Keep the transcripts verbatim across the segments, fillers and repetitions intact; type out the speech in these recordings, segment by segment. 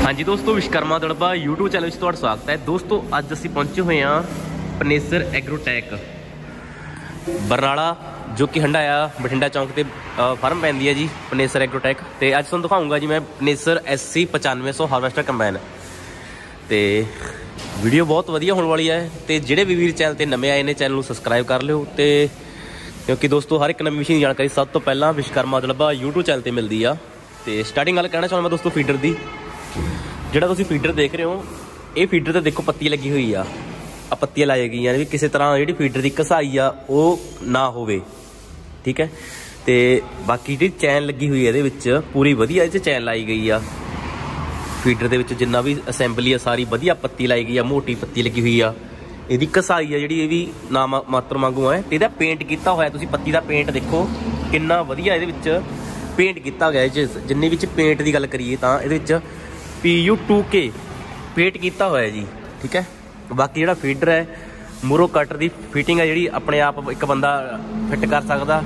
हाँ जी दोस्तों, Vishwakarma Darba YouTube channel में तुहाडा स्वागत है। दोस्तों अज असीं पहुंचे हुए हाँ पनेसर एग्रोटैक बरनाला, जो कि हंडाया बठिंडा चौंक ते फार्म पैंदी है जी पनेसर एग्रोटैक। तो अज तुहानूं दिखाऊंगा जी मैं पनेसर एस सी पचानवे सौ हार्वेस्टर कंबाइन। तो वीडियो बहुत वधिया होने वाली है। तो जिहड़े भी वीर चैनल ते नवे आए ने चैनल को सबसक्राइब कर लिओ। तो क्योंकि दोस्तों हर एक नवी मशीन की जानकारी सब तो पहला विश्वकर्मा दड़बा यूट्यूब चैनल पर मिलती है। तो स्टार्टिंग गल कहना चाहूँगा मैं दोस्तों फीडर की, ਜਿਹੜਾ ਤੁਸੀਂ ਫੀਡਰ ਦੇਖ ਰਹੇ ਹੋ ਇਹ ਫੀਡਰ ਤੇ ਦੇਖੋ ਪੱਤੀ ਲੱਗੀ ਹੋਈ ਆ, ਆ ਪੱਤੀਆਂ ਲਾਈ ਗਈਆਂ ਨੇ ਵੀ ਕਿਸੇ ਤਰ੍ਹਾਂ ਜਿਹੜੀ ਫੀਡਰ ਦੀ ਘਸਾਈ ਆ ਉਹ ਨਾ ਹੋਵੇ, ਠੀਕ ਹੈ। ਤੇ ਬਾਕੀ ਜਿਹੜੀ ਚੈਨ ਲੱਗੀ ਹੋਈ ਹੈ ਇਹਦੇ ਵਿੱਚ ਪੂਰੀ ਵਧੀਆ ਇਹ 'ਚ ਚੈਨ ਲਾਈ ਗਈ ਆ। ਫੀਡਰ ਦੇ ਵਿੱਚ ਜਿੰਨਾ ਵੀ ਅਸੈਂਬਲੀ ਆ ਸਾਰੀ ਵਧੀਆ ਪੱਤੀ ਲਾਈ ਗਈ ਆ, ਮੋਟੀ ਪੱਤੀ ਲੱਗੀ ਹੋਈ ਆ। ਇਹਦੀ ਘਸਾਈ ਆ ਜਿਹੜੀ ਇਹ ਵੀ ਨਾ ਮਾਤਰ ਵਾਂਗੂ ਹੈ। ਤੇ ਇਹਦਾ ਪੇਂਟ ਕੀਤਾ ਹੋਇਆ ਤੁਸੀਂ ਪੱਤੀ ਦਾ ਪੇਂਟ ਦੇਖੋ ਕਿੰਨਾ ਵਧੀਆ ਇਹਦੇ ਵਿੱਚ ਪੇਂਟ ਕੀਤਾ ਗਿਆ। ਇਹ 'ਚ ਜਿੰਨੇ ਵਿੱਚ ਪੇਂਟ ਦੀ ਗੱਲ ਕਰੀਏ ਤਾਂ ਇਹਦੇ ਵਿੱਚ पी यू टू के पेट किया हुआ है जी, ठीक है। बाकी जो फीडर है मूरों कटर की फिटिंग है जी अपने आप एक बंदा फिट कर सकता।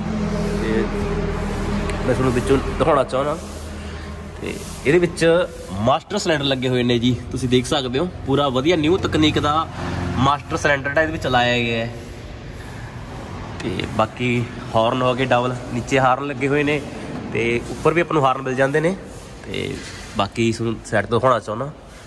मैं थोड़ा बिचों दिखाना चाहना तो ये मास्टर सिलेंडर लगे हुए हैं जी, तुम देख सकते हो पूरा वधिया न्यू तकनीक का मास्टर सिलेंडर ये चलाया गया है। तो बाकी हॉर्न हो गए डबल, नीचे हार्न लगे हुए हैं तो उपर भी अपन हार्न मिल जाते हैं। तो बाकी साइड तो दिखाना चाहना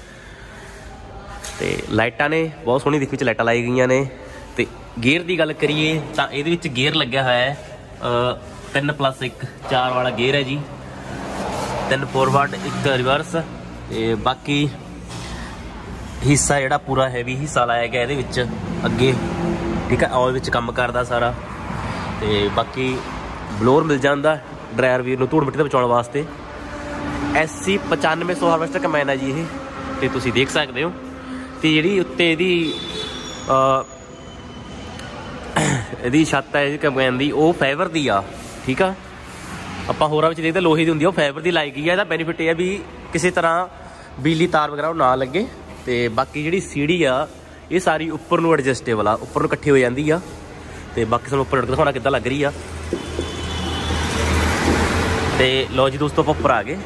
तो लाइटा ने बहुत सोहनी दिख लाइटा लाई गई ने। तो गेयर की गल करिए तो ये गेयर लग्या हुआ है तीन प्लस एक चार वाला गेयर है जी, तीन फॉरवर्ड एक रिवर्स। तो बाकी हिस्सा जोड़ा पूरा हैवी हिस्सा लाया गया ये अगे, ठीक है। ऑयल विच काम करता सारा। तो बाकी ब्लोर मिल जाता ड्रायर वीर नूं धूड़ मिट्टी तो बचाने वास्ते। एस सी पचानवे सौ हार्वेस्टर कंबाइन है जी ये, तो तुसीं देख सकते हो। तो जी उत्ते इहदी छत्त है कंबाइन की वो फाइबर की आ, ठीक है। आपां होरां विच देखदे लोहे दी हुंदी आ, फाइबर की लाई गई है। इहदा बेनीफिट यह है भी किसी तरह बिजली तार वगैरह ना लगे। तो बाकी जी सीढ़ी आ ये सारी उपर नूं एडजस्टेबल आ, उपर नूं इकट्ठी हो जाती आ। तो बाकी तुहानूं उपर दिखाउणा किद्दां लग रही आ। तो लो जी दोस्तों आप उपर आ गए।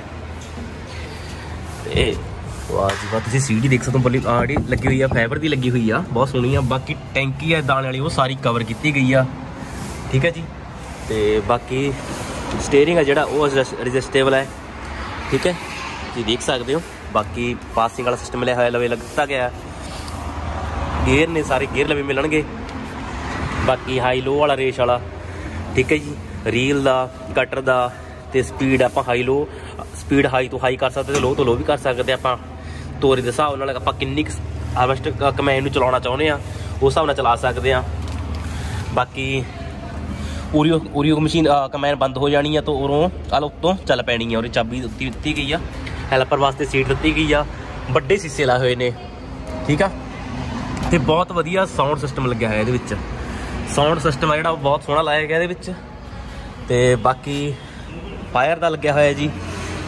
वाह जी वाह, तुसीं सीढ़ी देख सकते हो बल्ली जी लगी हुई है, फाइबर की लगी हुई है, बहुत सोहनी है। बाकी टैंकी है दाने वाली वो सारी कवर की गई है, ठीक है जी। तो बाकी स्टेयरिंग है जोड़ा वो एडजस्टेबल है, ठीक है जी, देख सकते हो। बाकी पासिंग वाला सिस्टम लिया हुआ लवे लगता गया, गेयर ने सारे गेयर लवे मिलणगे। बाकी हाई लो वाला रेस वाला, ठीक है जी, रील का कटर का। तो स्पीड आप हाई लो स्पीड हाई तो हाई कर सकते, तो लो तो लो भी कर सकते। आप तोरी के हिसाब नाल आप किन्नी हार्वेस्टर कंबाइन नूं चलाउणा चाहुंदे आ उस हिसाब नाल चला सकते हैं। बाकी पूरी पूरी मशीन कंबाइन बंद हो जानी है तो उरों कल उत्तों चल पैनी है। और चाबी दी दी गई है, हैल्पर वास्ते सीट दी गई आ, बड़े शीशे लाए हुए ने, ठीक है। तो बहुत वधिया साउंड सिस्टम लग्या है ये, साउंड सिस्टम है जो बहुत सोहना लाया गया ये। तो बाकी फायर का लग्या होया जी,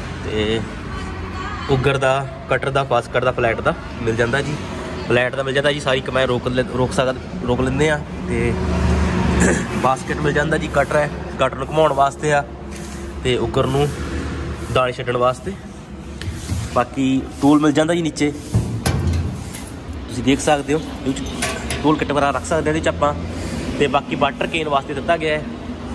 तो उगर का कटर का फास्कट का फ्लैट का मिल जाता जी, फ्लैट का मिल जाता जी। सारी कमाई रोक ले रोक सक रोक लेंगे। तो बास्केट मिल जाता जी, कटर है कटर नूं घुमाउण वास्ते आ, तो उगर नूं दाने छड्डण वास्ते। बाकी टूल मिल जाता जी नीचे, तुसीं देख सकते हो टूल किट वगैरह रख सकते हैं आपां। तो बाकी वाटर केन वास्ते दिता गया है।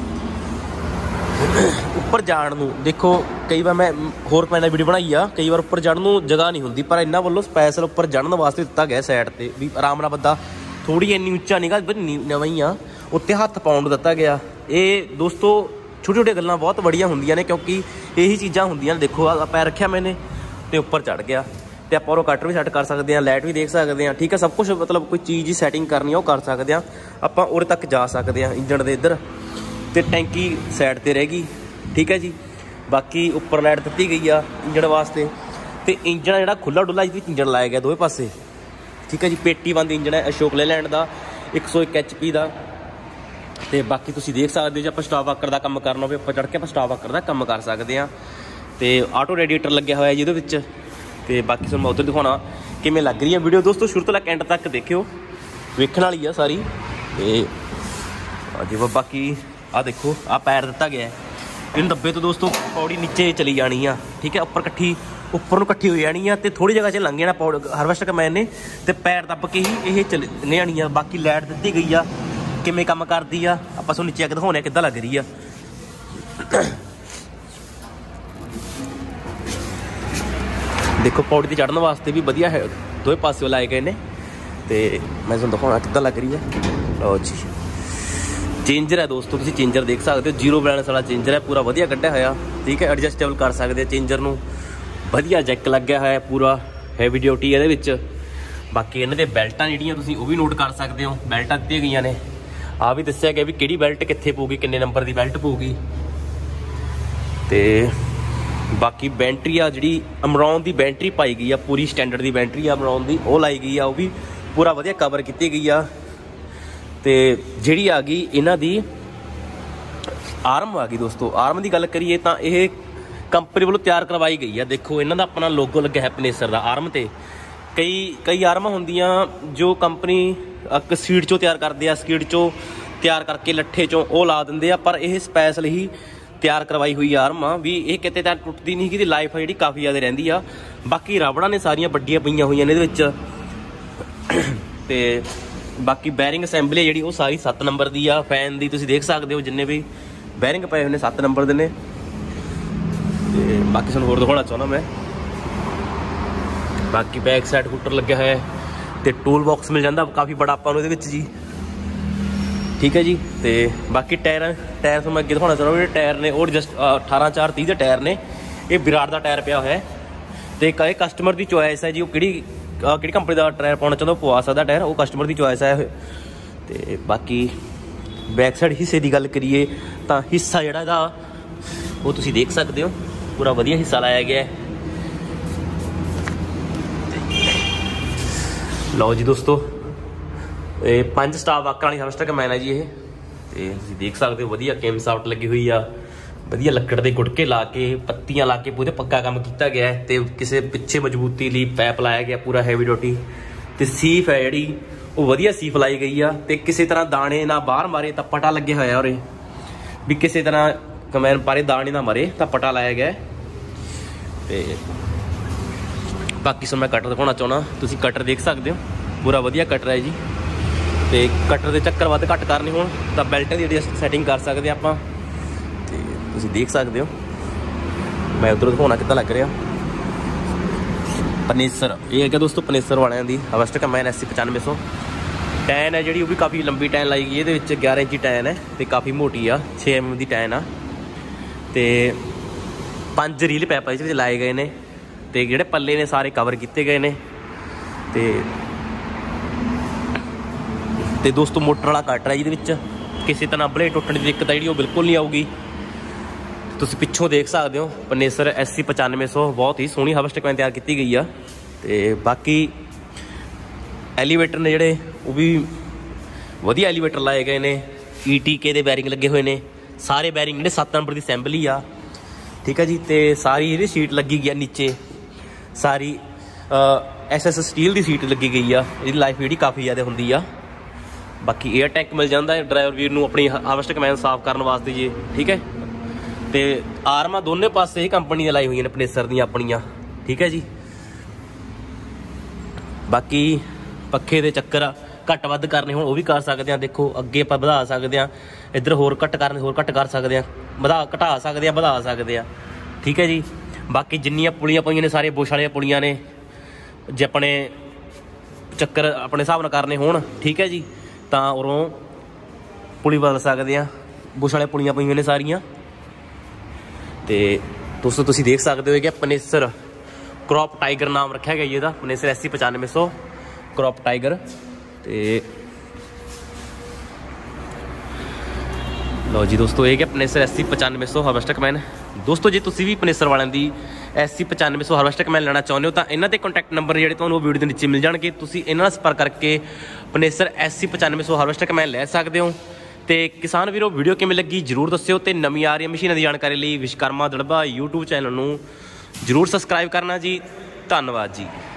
उपर जाण नूं देखो कई बार मैं होर पैना वीडियो बनाई आ, कई बार उपर चढ़न नूं जगह नहीं होंदी, पर इन्हां वल्लों स्पैशल उपर चढ़न वास्ते दिता गया साइड ते भी आराम नाल बंदा थोड़ी इन्नी उच्चा नहीं गा नवां ही आ उत्ते हत्थ पाउण नूं दिता गया। ये दोस्तों छोटी छोटी गल्लां बहुत बड़ियां हुंदियां ने, क्योंकि यही चीज़ां हुंदियां। देखो आ पैर रखिया मैंने तो उपर चढ़ गया। तो आप और कटर भी सैट कर सकते हैं, लाइट भी देख सकते हैं, ठीक है। सब कुछ मतलब कोई चीज़ की सैटिंग करनी है वो कर सकते हैं आप, उरे तक जा सकते हैं इंजन के इधर। तो टैंकी साइड पर रह गई, ठीक है जी। बाकी उपर लाइट दी गई आ इंजन वास्ते। तो इंजन जो खुला डुला इंजन लाया गया दोवें पासे, ठीक है जी। पेटी बंद इंजन है अशोक लेलैंड का एक सौ एक एच पी का। तो बाकी तुम देख सकते हो जो आप स्टॉप वाकर का काम करना हो उपर चढ़ के आप स्टॉप वाकर का काम कर सकते हैं। तो ऑटो रेडिएटर लग्या हुआ है जी ये। तो बाकी तुम मैं उधर दिखाना किमें लग रही है वीडियो दोस्तों, शुरू तो लैके एंड तक देखियो, वेखण वाली है सारी। तो जी बाकी आ देखो आ पैर दिता गया है, इन दब्बे तो दोस्तों पौड़ी नीचे चली जानी आ, ठीक है, उपर कट्ठी उपर नूं कट्ठी हो जानी आ ते थोड़ी जगह च लंघ जाना पौड़ हार्वेस्टर कमैन ने ते पैर दब के ही ये चल जानी आ। बाकी लाइट दित्ती गई आ, किवें काम करदी आ आपां तुहानूं नीचे आके दिखाउने किद्दां लग रही आ। देखो पौड़ी ते चढ़न वास्ते भी वधिया है, दोवें पासे लाए गए ने ते मैं तुहानूं दिखाउणा किद्दां लग रही है। लो जी चेंजर है दोस्तों, तुसीं चेंजर देख सकते हो, जीरो बैलेंस वाला चेंजर है, पूरा वधिया कढ़िया होया, ठीक है, एडजस्टेबल कर सकते चेंजर नूं, वधिया जैक लग्या होया, पूरा हैवी ड्यूटी इहदे विच। बाकी इन्हां दे बैल्टां जिहड़ियां तुसीं ओह भी नोट कर सकते हो, बैल्टां दित्तियां गईयां ने, आ भी दस्सिया गया भी किहड़ी बैल्ट कित्थे पऊगी, किन्ने नंबर दी बैल्ट पऊगी। ते बाकी बैटरी आ जिहड़ी अमरॉन दी बैटरी पाई गई आ, पूरी स्टैंडर्ड दी बैटरी आ अमरॉन दी, ओह लाई गई आ, ओह भी पूरा वधिया कवर कीती गई आ। ते जिहड़ी आ गई इन्हां दी आर्म आ गई दोस्तों, आर्म की गल करिए तो यह कंपनी वालों तैयार करवाई गई है। देखो इन्हों का अपना लोगो लग्या है पनेसर का आर्म ते, कई कई आर्म होंदियां जो कंपनी सीड चो तैयार करते हैं, सीड चो तैयार करके लट्ठे चो वो ला देंगे आ, पर यह स्पैशल ही तैयार करवाई हुई आर्म आ भी ये किते तैयार टुटती नहीं, कि लाइफ जी काफ़ी ज़्यादा रहिंदी आ। बाकी रबड़ा ने सारियां वड्डियां पईयां होईयां ने इहदे विच। ते बाकी बैरिंग असैंबली है जी वो सारी सत्त नंबर की आ, फैन की तुसीं देख सकते हो जिन्ने भी बैरिंग पे हुए सत्त नंबर के ने। बाकी तुहानूं होर दिखाउणा चाहुंदा मैं, बाकी बैक साइड फुटर लग्या है तो टूल बॉक्स मिल जाता काफ़ी बड़ा आपां नूं इहदे विच जी, ठीक है जी। तो बाकी टायर टायर तुहानूं मैं अगे दिखाउणा चाहुंदा जिहड़े टायर ने और जस्ट अठारह चार तीह के टायर ने, ये विराट का टायर पिया होया है तो कस्टमर की चॉइस है जी, वो किहड़ी किहड़ी कंपनी का टायर पाना चाहता पवा सकता टायर, वो कस्टमर की चॉइस है। तो बाकी बैक साइड हिस्से की गल करिए तो हिस्सा जिहड़ा इहदा वो तुसीं देख सकते हो, पूरा वधिया हिस्सा लाया गया है। लो जी दोस्तों ये पांच स्टार वाकर वाली हार्वेस्टर कमैन है जी, ये तुसीं देख सकते हो वधिया केम साफ्ट लगी हुई आ, वधिया लक्कड़ के गुटके ला के पत्तियां ला के पूरे पक्का काम किया गया है। तो किसी पिछे मजबूती लिए पैप लाया गया पूरा हैवी ड्यूटी, तो सीफ है जी वो वधिया सीफ लाई गई आ, तो किसी तरह दाने ना बाहर मारे तो पटा लगे होया और भी किसी तरह कमैन पारे दाने ना मरे तो पटा लाया गया है। तो बाकी सो मैं कटर दिखाना चाहना, तुसीं कटर देख सकते हो, पूरा वधिया कटर है जी। तो कटर के चक्कर वध घट करने हो तो बेल्ट की एडजस्ट सैटिंग कर सकते आपां, तुसीं देख सकते हो। मैं उधर दिखाना कितना लग रहा पनेसर, ये है क्या दोस्तों पनेसर वाले की हार्वेस्टर कमैन एस सी पचानवे सौ। टैन है जी वो भी काफ़ी लंबी टैन लाई गई, ये ग्यारह इंची टैन है तो काफ़ी मोटी आ, छे एम एम की टैन आ, तो पांच रील पैप इस लाए गए ने, तो जोड़े पल्ले ने सारे कवर किए गए ने। तो दोस्तों मोटर वाला कटर है ये, किसी तरह ब्लेड टुटने की दिक्कत है जी बिल्कुल नहीं आऊगी। तुसीं पिछों देख सकते हो पनेसर एस सी पचानवे सौ बहुत ही सोहनी हार्वेस्टर कमैन तैयार की गई आ। तो बाकी एलीवेटर ने जोड़े वो भी वधिया एलीवेटर लाए गए ने, ई टी के दे बैरिंग लगे हुए ने, सारे बैरिंग जोड़े सत्त नंबर की असैंबली आ, ठीक है जी। तो सारी ये सीट लगी गई नीचे, सारी एस एस स्टील की सीट लगी गई आ, ये लाइफ जी काफ़ी ज़्यादा होंगी आ। बाकी एयर टैंक मिल जाता है ड्राइवर वीर नूं अपनी हार्वेस्टर कमैन साफ करने वास्ते जी, ठीक है। तो आर्मां दोनों पासे ही कंपनी लाई हुई ने पनेसर दी अपनियां, ठीक है जी। बाकी पखे दे चक्कर घट वध करने हो वो भी कर सकते हैं, देखो अगे आप बढ़ा सकते हैं, इधर होर घट करने होर घट कर सकते हैं, बढ़ा घटा सकते हैं बढ़ा सकते हैं, ठीक है जी। बाकी जिन्नियां पुलियां पईयां ने सारे बुश वाली पुलियां ने, जे अपने चक्कर अपने हिसाब नाल करने होण, ठीक है जी, तो उरों पुली बदल सकते हैं, बुश वाली पुलियां पईयां ने सारियां। तो दोस्तों तुसीं देख सकते हो कि पनेसर क्रॉप टाइगर नाम रखा गया ये पनेसर एस सी पचानवे सौ क्रॉप टाइगर। तो लो जी दोस्तों ये पनेसर एस सी पचानवे सौ हार्वेस्टर कमैन। दोस्तों जे तुसीं भी पनेसर वालों की एस सी पचानवे सौ हार्वेस्टर कमैन लेना चाहते हो तो इन्हों के कॉन्टैक्ट नंबर जो तुहानूं वीडियो के नीचे मिल जाएंगे, तुसीं इन्हां नाल संपर्क करके पनेसर एस सी पचानवे सौ हार्वेस्टर कमैन ले सकते हो। तो किसान वीरों वीडियो किमें लगी जरूर दस्सिओ, तो नवीं आ रही मशीनों की जानकारी लिए विश्वकर्मा दड़बा यूट्यूब चैनल नूं जरूर सबसक्राइब करना जी। धन्नवाद जी।